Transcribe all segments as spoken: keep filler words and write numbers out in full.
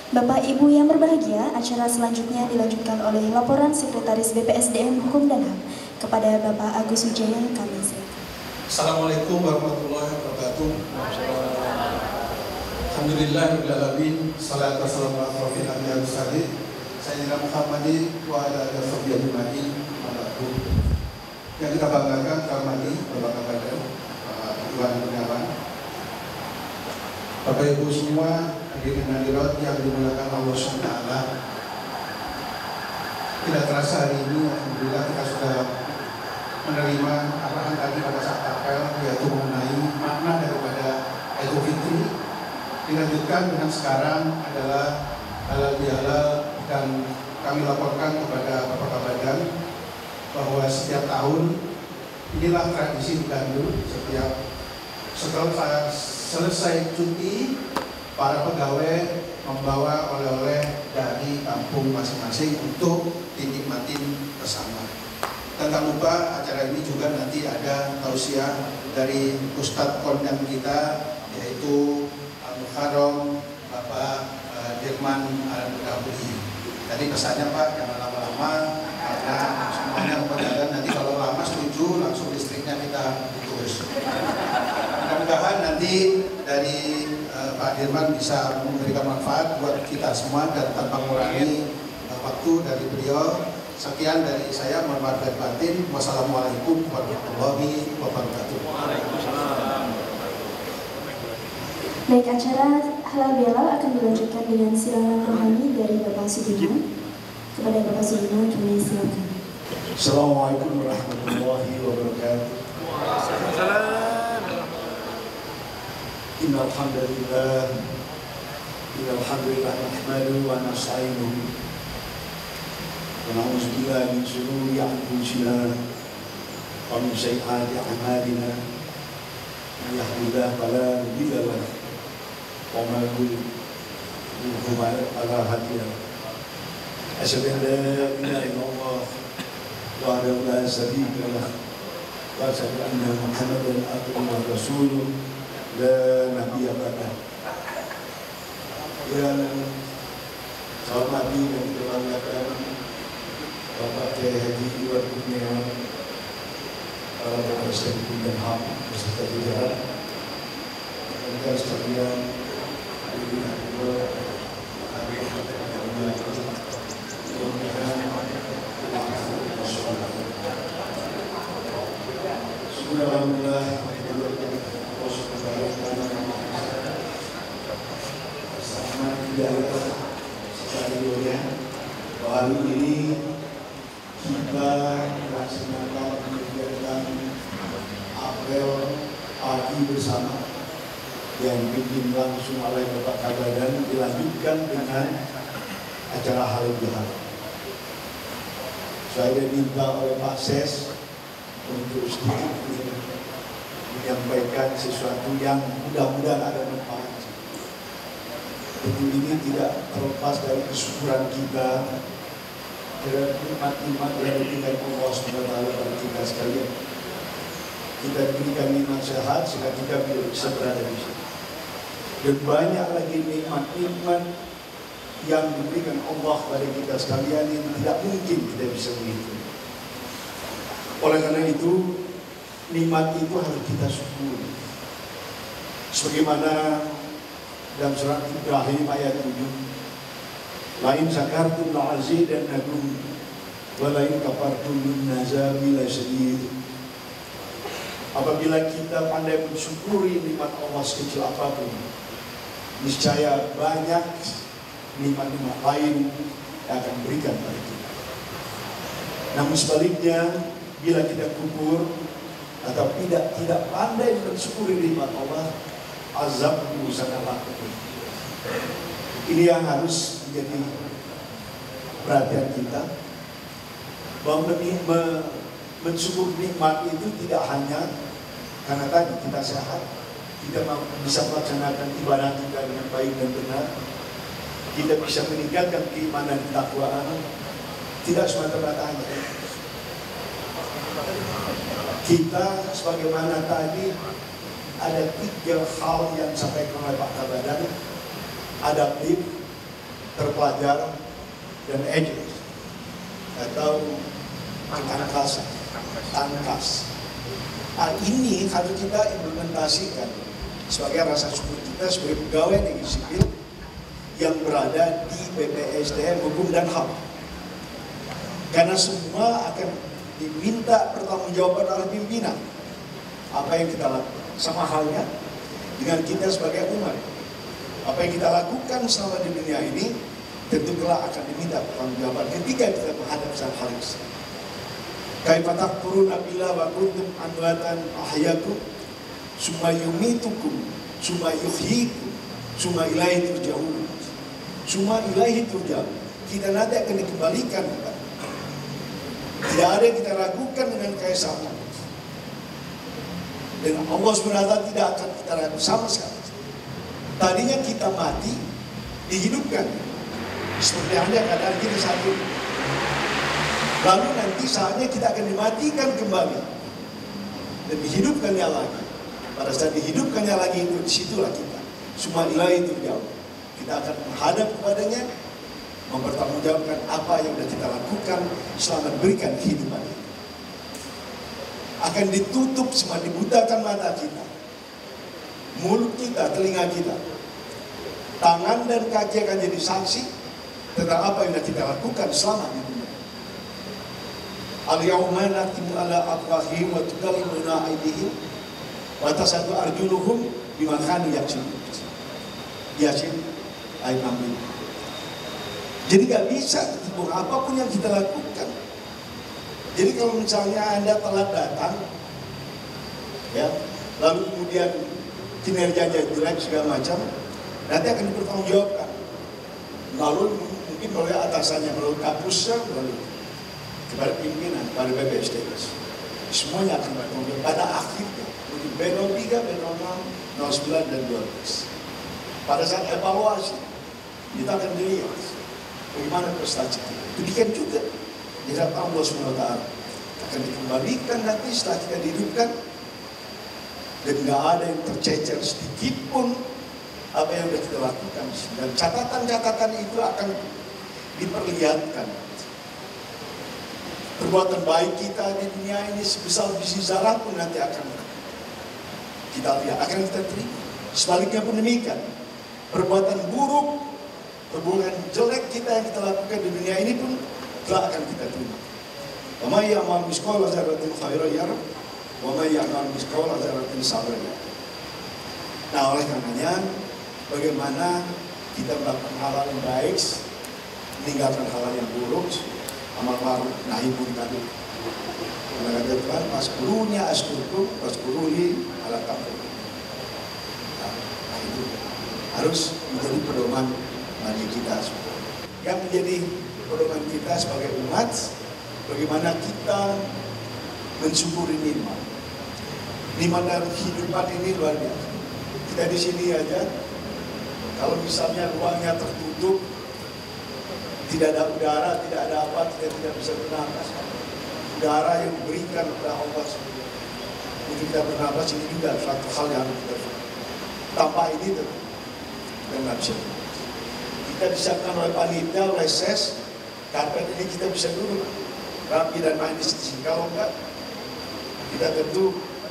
Bapak Ibu yang berbahagia, acara selanjutnya dilanjutkan oleh laporan Sekretaris B P S D M Hukum dan H A M kepada Bapak Agus Wijaya kami silakan. Assalamualaikum warahmatullahi wabarakatuh. Alhamdulillahirabbil alamin, salatu wassalamu ala asyrofil anbiya'i wal mursalin sayyidina Muhammadin wa ala alihi washabbihi ajmain. Yang kita banggakan kami Bapak Kapolda, Pak Iwan Gunawan, Bapak Ibu semua, hadirin hadirat yang dimuliakan Allah subhanahu wa taala. Tidak terasa hari ini alhamdulillah kita sudah menerima arahan tadi pada saat apel, yaitu mengenai makna daripada Idul Fitri. Dilanjutkan dengan sekarang adalah halal bihalal, dan kami laporkan kepada Bapak Kabadan bahwa setiap tahun inilah tradisi di Bandung. Setiap setelah saya selesai cuti, para pegawai membawa oleh-oleh dari kampung masing-masing untuk dinikmatin bersama. Dan tak lupa acara ini juga nanti ada tausiah dari Ustadz Kondang kita, yaitu Al-Muharram Bapak uh, Dirman Al-Mudawi. Tadi pesannya Pak, jangan lama-lama karena semuanya berjalan. Nanti kalau lama setuju langsung listriknya kita putus. Mudah-mudahan nanti dari uh, Pak Dirman bisa memberikan manfaat buat kita semua dan tanpa mengurangi uh, waktu dari beliau. Sekian dari saya, mohon maaf lahir batin. Wassalamualaikum warahmatullahi wabarakatuh. Baik, acara halal bihalal akan dilanjutkan dengan silakan rohani dari Bapak Sudirman. Kepada Bapak Sudirman kami silakan. Assalamualaikum warahmatullahi wabarakatuh. Innal hamdalillah innal hamdalillah nahmaduhu wa nasta'inuhu wa na'udzu billahi min shururi anfusina wa min sayyiati a'malina. Man yahdihillahu fala mudilla lahu wa man yudlil fala hadiya lahu. Asyhadu an la ilaha illallah wahdahu la syarika lahu wa asyhadu anna Muhammadan abduhu wa rasuluh la nabiyya ba'dah. Yang saya hormati dan dibanggakan Bapak Kiai Haji Iwan Kurniawan, para Bapak S D M Hukum dan H A M beserta jajaran, rekan sekalian, hadirin hadirat, Alhamdulillah, bersama hidayah sekalian hari ini kita melaksanakan kegiatan apel pagi bersama yang dipimpin langsung oleh Bapak Kabadan, dilanjutkan dengan acara halal bihalal. Saya diminta oleh Pak Ses untuk sedikit menyampaikan sesuatu yang mudah-mudahan ada manfaat. Tentu ini tidak terlepas dari kesyukuran kita terhadap nikmat-nikmat yang diberikan Allah subhanahu wa taala kepada kita sekalian. Kita diberikan nikmat sehat sehingga kita bisa berada di sini. Dan banyak lagi nikmat-nikmat yang diberikan Allah kepada kita sekalian yang tidak mungkin kita bisa menghitung. Oleh karena itu, nikmat itu harus kita syukuri. Sebagaimana dalam surat Ibrahim ayat tujuh, lain syakartum la'azidannakum wa lain kafartum innazabi lasyadid. Apabila kita pandai mensyukuri nikmat Allah sekecil apapun, niscaya banyak nikmat-nikmat lain yang akan berikan pada kita. Namun sebaliknya, bila kita kubur atau tidak tidak pandai mensyukuri nikmat Allah, azabku sangatlah pedih. Ini yang harus menjadi perhatian kita, bahwa mensyukur nikmat itu tidak hanya karena tadi kita sehat, kita bisa melaksanakan ibadah kita dengan baik dan benar, kita bisa meningkatkan keimanan dan ketakwaan, tidak semata-mata hanya kita sebagaimana tadi ada tiga hal yang disampaikan oleh Pak Kabadan: adaptif, terpelajar dan edik atau angkas, angkas. Hal ini harus kita implementasikan sebagai rasa syukur kita sebagai pegawai negeri sipil yang berada di B P S D M Hukum dan H A M. Karena semua akan diminta pertanggungjawaban oleh pimpinan apa yang kita lakukan. Sama halnya dengan kita sebagai umat. Apa yang kita lakukan selama di dunia ini tentu kelak akan diminta pertanggungjawaban ketika kita menghadap sang Khalik. Kaifa takfuruna billahi wa kuntum amwatan ahyakum summa yumitukum summa yuhyikum summa ilaihi turja'un. Summa ilaihi turja'un. Kita nanti akan dikembalikan kepada. Tidak ada yang kita ragukan dengan keesaan. Dan Allah subhanahu wa taala tidak akan kita ragu sama sekali. Tadinya kita mati, dihidupkan. Seperti halnya keadaan kita saat ini. Lalu nanti saatnya kita akan dimatikan kembali. Dan dihidupkannya lagi. Pada saat dihidupkannya lagi itu, disitulah kita. Semua ilahi itu jauh. Kita akan menghadap kepadanya, mempertanggungjawabkan apa yang sudah kita lakukan selama berikan kehidupan ini. Akan ditutup semua, dibutakan mata kita, mulut kita, telinga kita, tangan dan kaki akan jadi saksi tentang apa yang sudah kita lakukan selama di dunia. Al-yawma nakhtimu ala afwahihim wa tukallimuna aydihim wa tashhadu arjuluhum bima kanu yaksibun. Yasin ayat enam. Jadi gak bisa ketemu apapun yang kita lakukan. Jadi kalau misalnya Anda telat datang, ya, lalu kemudian kinerjanya jelek segala macam, nanti akan dipertanggungjawabkan. Lalu mungkin oleh atasannya, melalui kapusnya, melalui kepada pimpinan, pada B P S D M. Semuanya akan bertanggung pada akhirnya. Mungkin B nol tiga, B nol enam, nol sembilan, dan dua belas. Pada saat evaluasi, kita akan dilihat bagaimana prestasi kita. Demikian juga di hadapan Allah subhanahu wa taala akan dikembalikan nanti setelah kita dihidupkan, dan nggak ada yang tercecer sedikit pun apa yang sudah kita lakukan. Dan catatan-catatan itu akan diperlihatkan. Perbuatan baik kita di dunia ini sebesar biji zarah pun nanti akan kita lihat, akan kita terima. Sebaliknya pun demikian. Perbuatan buruk, perbuatan jelek kita yang kita lakukan di dunia ini pun telah akan kita terima. Wa may ya'mal mithqala dzarratin khairan yarah wa may ya'mal mithqala dzarratin syarran yarah. Nah, oleh karenanya bagaimana kita melakukan hal yang baik, meninggalkan hal yang buruk, amal ma'ruf nahi munkar. Karena kata Tuhan, "Waskuruni askurkum waskuruni ala taqwa." Nah, itu harus menjadi pedoman bagi kita semua. Yang menjadi pedoman kita sebagai umat, bagaimana kita mensyukuri nikmat. Nikmat dalam kehidupan ini luar biasa. Kita di sini aja, kalau misalnya ruangnya tertutup, tidak ada udara, tidak ada apa, kita tidak bisa bernapas. Udara yang diberikan oleh Allah untuk kita bernapas ini juga suatu hal yang harus kita syukuri. Tanpa ini tuh, kita nggak bisa. Kita disiapkan oleh panitia, oleh S E S, karpet ini kita bisa duduk rapi dan manis di sini. Kalau enggak, kita tentu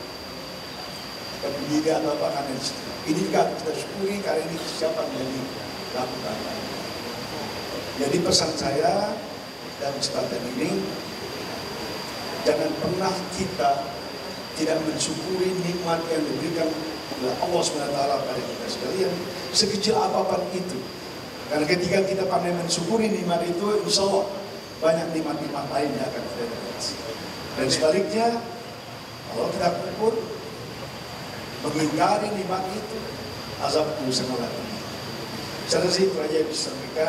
kita berdiri atau apa kan di sini. Ini juga kita syukuri karena ini kesiapan yang dilakukan. Jadi pesan saya dalam kesempatan ini, jangan pernah kita tidak mensyukuri nikmat yang diberikan oleh Allah subhanahu wa taala pada kita sekalian, sekecil apapun itu. Karena ketika kita pandai mensyukuri nikmat itu, insya Allah banyak nikmat-nikmat lain yang akan kita dapat. Dan sebaliknya, kalau kita kufur, mengingkari nikmat itu, azab itu sangat tinggi. Saya rasa itu aja yang disampaikan.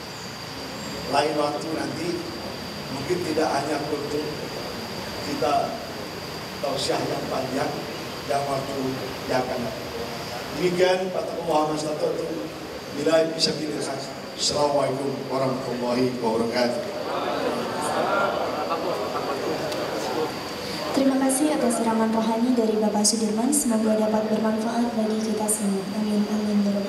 Lain waktu nanti, mungkin tidak hanya untuk kita tausiah yang panjang, dan waktu yang akan datang. Demikian, Fattaqullaha mastata'tum. Bila bisa pilih. Assalamualaikum warahmatullahi wabarakatuh. Terima kasih atas siraman rohani dari Bapak Sudirman. Semoga dapat bermanfaat bagi kita semua. Amin amin.